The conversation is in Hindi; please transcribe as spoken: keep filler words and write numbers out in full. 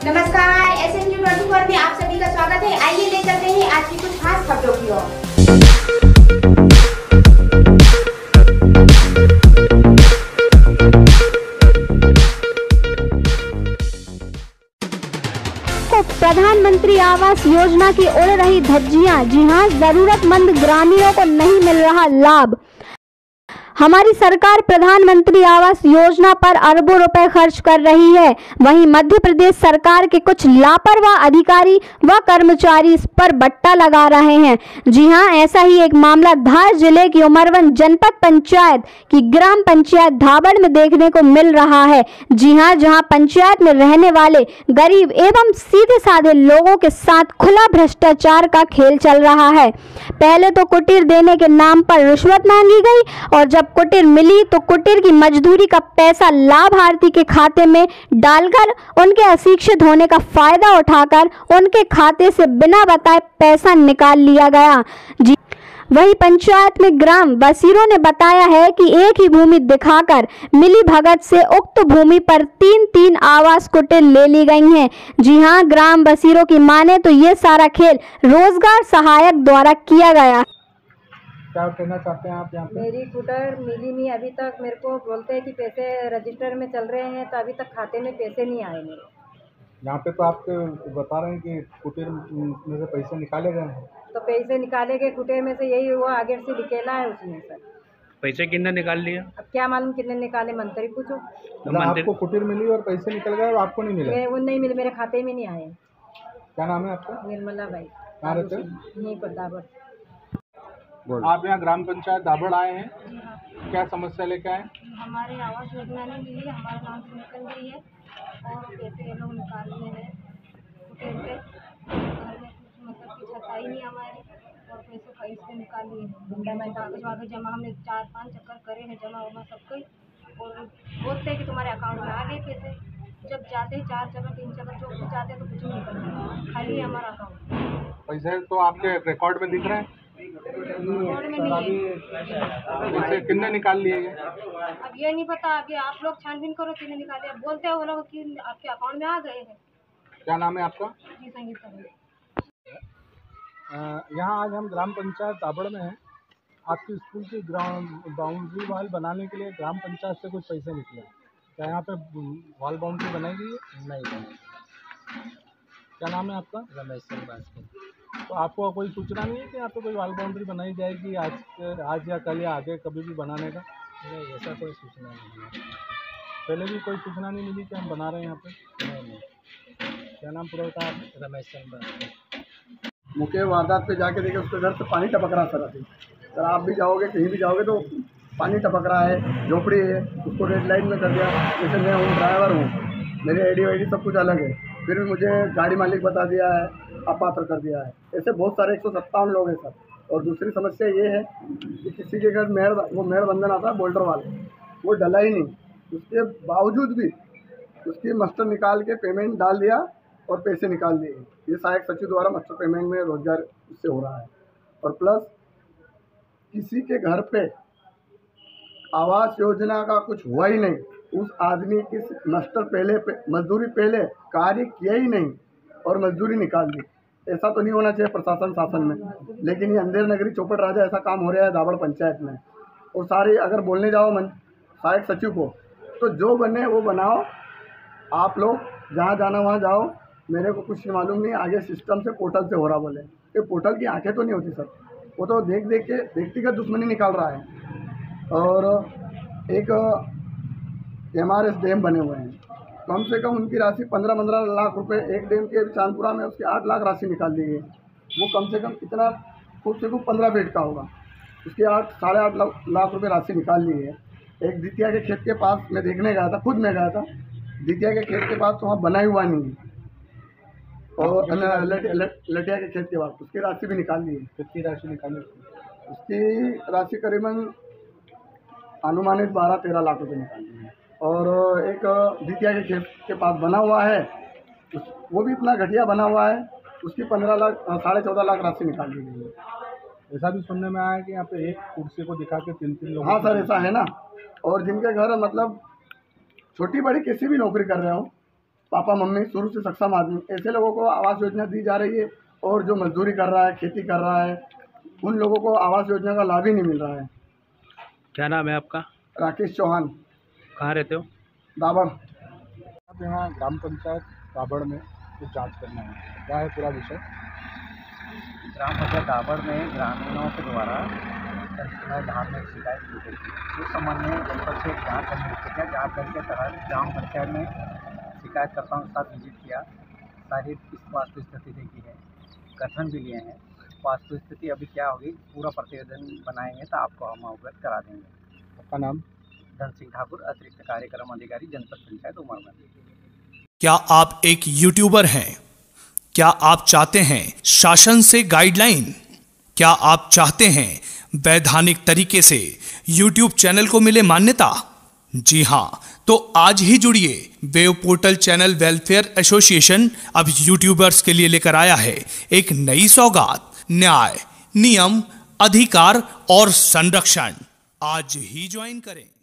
नमस्कार, एस एन न्यूज़ चौबीस में आप सभी का स्वागत है। आइए ले चलते हैं आज की कुछ खास खबरों की ओर। प्रधानमंत्री आवास योजना की उड़ रही धज्जियां। जी हां, जरूरतमंद ग्रामीणों को नहीं मिल रहा लाभ। हमारी सरकार प्रधानमंत्री आवास योजना पर अरबों रुपए खर्च कर रही है, वहीं मध्य प्रदेश सरकार के कुछ लापरवाह अधिकारी व कर्मचारी इस पर बट्टा लगा रहे हैं। जी हां, ऐसा ही एक मामला धार जिले की उमरवन जनपद पंचायत की ग्राम पंचायत धाबड़ में देखने को मिल रहा है। जी हां, जहां पंचायत में रहने वाले गरीब एवं सीधे साधे लोगों के साथ खुला भ्रष्टाचार का खेल चल रहा है। पहले तो कुटीर देने के नाम पर रिश्वत मांगी गई और जब कुटीर मिली तो कुटीर की मजदूरी का पैसा लाभार्थी के खाते में डालकर उनके अशिक्षित होने का फायदा उठाकर उनके खाते से बिना बताए पैसा निकाल लिया गया। जी वही पंचायत में ग्राम बसीरों ने बताया है कि एक ही भूमि दिखाकर मिली भगत से उक्त भूमि पर तीन तीन आवास कुटीर ले ली गई हैं। जी हां, ग्राम बसीरों की माने तो ये सारा खेल रोजगार सहायक द्वारा किया गया। क्या कहना चाहते हैं आप यहाँ पे? मेरी कुटर मिली नहीं, अभी तक मेरे को बोलते हैं कि पैसे रजिस्टर में चल रहे हैं, तो अभी तक खाते में पैसे नहीं आए मेरे। यहाँ पे तो आपको बता रहे हैं कि कुटीर में से पैसे निकाले गए हैं। तो पैसे निकाले गए कुटीर में से, यही हुआ आगे से निकला है उसमें सर। पैसे कितने निकाल लिया? अब क्या मालूम कितने निकाले, मंत्री पूछो। मतलब आपको कुटीर मिली और पैसे निकल गए और आपको नहीं मिले? मेरे वो नहीं मिले, मेरे खाते में नहीं आए। क्या नाम है आपका? निर्मला बाई। कहाँ रहते हैं? यहीं पर दाबड़। आप यहाँ ग्राम पंचायत दाबड़ आए हैं, क्या समस्या लेके आए? हमारे आवास योजना नहीं मिली, हमारे नाम से निकल गई है और पैसे ये लोग निकाल लिए हैं कुटीर पे। घर में कुछ मतलब की छताई नहीं हमारी और पैसे का इससे निकाल लिए हैं। कागज वागज जमा हमने चार पांच चक्कर करे हैं, जमा वमा सब कोई, और बोलते हैं कि तुम्हारे अकाउंट में आ गए पैसे। जब जाते हैं चार चक्कर तीन चक्कर जो कुछ जाते हैं तो कुछ नहीं निकलता, खाली हमारा अकाउंट। पैसे तो आपके रिकॉर्ड में दिख रहे हैं? पैसे कितने निकाल लिए? अब ये नहीं पता, अभी आप लोग छानबीन करो कितने निकाले। अब बोलते हैं वो लोग कि आपके अकाउंट में आ गए हैं। क्या नाम है आपका? जी संगीत करें। यहाँ आज हम ग्राम पंचायत दाबड़ में हैं। आपकी स्कूल की ग्राउंड बाउंड्री वाल बनाने के लिए ग्राम पंचायत से कुछ पैसे निकले, क्या यहाँ पे वॉल बाउंड्री बनाई गई है? नहीं बनाई। क्या नाम है आपका? रमेश सिंह। तो आपको कोई सूचना नहीं है कि यहाँ पे कोई वॉल बाउंड्री बनाई जाएगी आज आज या कल या आगे कभी भी बनाने का? नहीं, ऐसा कोई सूचना नहीं है। पहले भी कोई सूचना नहीं मिली कि हम बना रहे हैं यहाँ पे? नहीं नहीं। क्या नाम पूरा होता है? रमेश सिंह। मुख्य वारदात पे जाके देखे उसके घर से पानी टपक रहा सर। अभी सर आप भी जाओगे कहीं भी जाओगे तो पानी टपक रहा है, झोपड़ी है, उसको रेड लाइन में कर दिया। जैसे मैं हूँ ड्राइवर हूँ, मेरे आई डी वाई डी सब कुछ अलग है, फिर भी मुझे गाड़ी मालिक बता दिया है, अपात्र कर दिया है। ऐसे बहुत सारे एक सौ सत्तावन लोग हैं सर। और दूसरी समस्या ये है कि किसी के घर मेड़ वो मेड़ बंधन आता है बोल्डर वाले, वो डला ही नहीं, उसके बावजूद भी उसकी मस्टर निकाल के पेमेंट डाल दिया और पैसे निकाल दिए। ये सहायक सचिव द्वारा मस्टर पेमेंट में रोजगार इससे हो रहा है। और प्लस किसी के घर पे आवास योजना का कुछ हुआ ही नहीं, उस आदमी की मस्टर पहले पे मजदूरी पहले कार्य किया ही नहीं और मजदूरी निकाल दी। ऐसा तो नहीं होना चाहिए प्रशासन शासन में, लेकिन ये अंधेर नगरी चौपट राजा ऐसा काम हो रहा है दाबड़ पंचायत में। और सारे अगर बोलने जाओ मन सहायक सचिव को तो जो बने वो बनाओ, आप लोग जहाँ जाना वहाँ जाओ, मेरे को कुछ मालूम नहीं। आगे सिस्टम से पोर्टल से हो रहा बोले, ये पोर्टल की आंखें तो नहीं होती सर, वो तो देख देख के व्यक्तिगत दुश्मनी निकाल रहा है। और एक एम आर एस डैम बने हुए हैं, कम से कम उनकी राशि पंद्रह पंद्रह लाख रुपए, एक डैम के चांदपुरा में उसकी आठ लाख राशि निकाल दी गई। वो कम से कम कितना खूब से खूब पंद्रह बेड का होगा, उसकी आठ साढ़े आठ लाख रुपए राशि निकाल ली है। एक द्वितीय के खेत के पास मैं देखने गया था, खुद मैं गया था, द्वितीय के खेत के पास तो वहाँ बना हुआ नहीं है। और लटिया के खेत के बाद उसकी राशि भी निकाल ली है। कितनी राशि निकाली? उसकी राशि करीबन अनुमानित बारह तेरह लाख रुपए निकाली है। और एक द्वितीय के खेत के पास बना हुआ है, उस वो भी इतना घटिया बना हुआ है, उसकी पंद्रह लाख साढ़े चौदह लाख राशि निकाल ली गई है। ऐसा भी सुनने में आया कि यहाँ पे एक कुर्सी को दिखा के तीन तीन लोग। हाँ सर, ऐसा है ना। और जिनके घर मतलब छोटी बड़ी किसी भी नौकरी कर रहे हो, पापा मम्मी शुरू से सक्षम आदमी, ऐसे लोगों को आवास योजना दी जा रही है। और जो मजदूरी कर रहा है, खेती कर रहा है, उन लोगों को आवास योजना का लाभ ही नहीं मिल रहा है। क्या नाम है आपका? राकेश चौहान, कहाँ रहते हो? दाबड़। अब यहाँ ग्राम पंचायत दाबड़ में कुछ जांच करना है, क्या है पूरा विषय? ग्राम पंचायत दाबड़ में ग्रामीणों के द्वारा धान में शिकायत की गई थी। उस संबंध में जनपद से जाँच करने की जाँच करके तहत ग्राम पंचायत में शिकायतकर्ताओं के साथ विजिट किया, सारी वास्तु स्थिति देखी है, कथन भी लिए हैं। वास्तु स्थिति अभी क्या होगी, पूरा प्रतिवेदन बनाएंगे तो आपको हम अवगत करा देंगे। आपका नाम? धन सिंह ठाकुर, अतिरिक्त कार्यक्रम अधिकारी, जनपद पंचायत उमरगंज। क्या आप एक यूट्यूबर हैं? क्या आप चाहते हैं शासन से गाइडलाइन? क्या आप चाहते हैं वैधानिक तरीके से यूट्यूब चैनल को मिले मान्यता? जी हां, तो आज ही जुड़िए। Wave portal channel welfare association अब यूट्यूबर्स के लिए लेकर आया है एक नई सौगात, न्याय, नियम, अधिकार और संरक्षण। आज ही ज्वाइन करें।